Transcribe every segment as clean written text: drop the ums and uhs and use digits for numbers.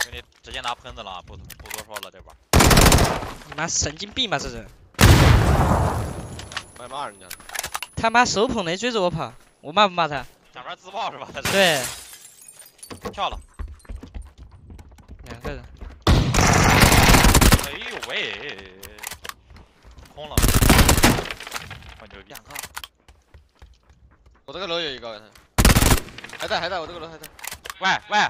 给你直接拿喷子了，不多说了这把。 你妈神经病吧这人！ 我还骂人家。 他妈手捧雷追着我跑，我骂不骂他？ 想玩自爆是吧？ 对。 跳了。 2个人。 哎呦喂，空了。我牛逼。2个。 我这个楼有一个，还在，我这个楼还在。 喂。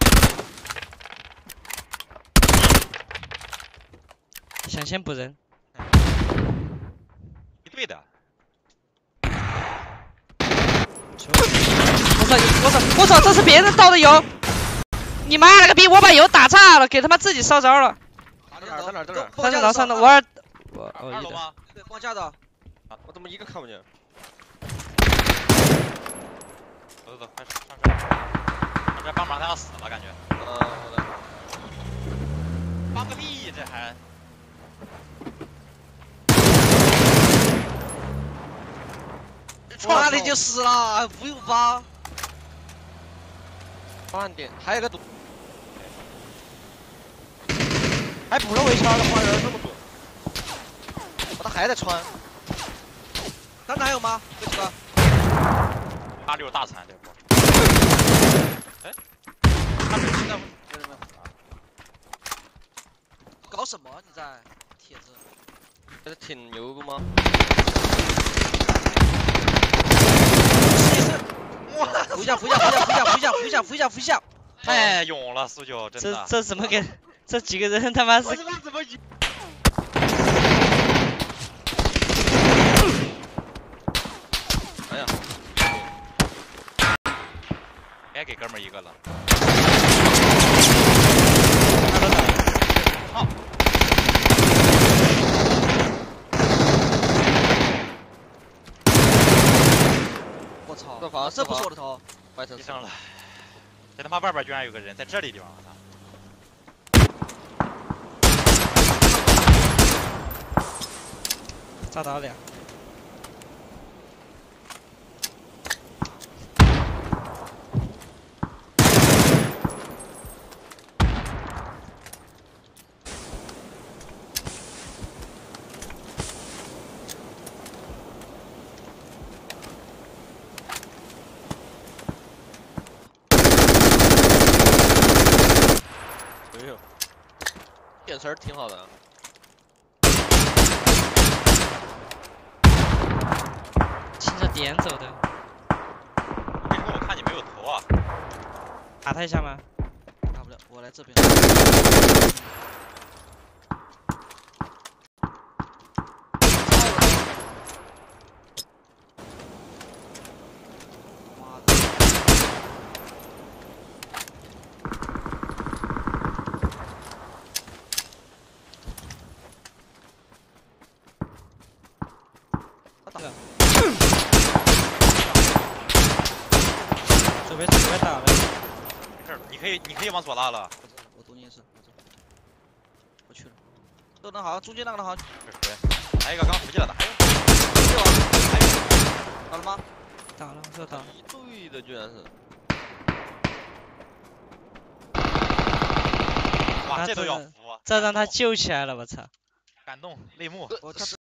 想先补人。 一队的。 我操！这是别人倒的油！你妈了个逼！我把油打炸了，给他妈自己烧着了。 在哪？ 3楼3楼，我2 楼吗？ 对，放下的。我怎么一个看不见？ 走，快上车！上车帮忙，他要死了感觉。 好的。 帮个屁，这还。 哪里就是了，558。 8点，还有个堵。 还补了围圈的花人这么准， 他还在穿。 刚才还有吗？这几个 86大残这波。哎， 他们现在没有。搞什么？你在铁子？ 这挺牛的吗？ 哇！扶一下！ 太勇了，苏九，真的。 这怎么给？ 这几个人他妈是， 怎么赢？ 哎呀， 该给哥们儿一个了。 好。 我操！ 这不是我的头， 牺牲了。这他妈外边居然有个人在这里地方，我操！ 炸倒2。 没有，眼神挺好的。 亲着点走的。 为什么我看你没有头啊？ 打他一下吗？ 打不了，我来这边。妈的！他打了。 左边打了， 没事，你可以往左拉了。 我中间是，我去了。这人好像中间那个人好像。 这是谁？还有一个刚伏击了的，还有。 打了吗？ 打了，又打了。 一队的居然是。 哇，这都要服啊！ 这让他救起来了，我操！ 感动泪目。 他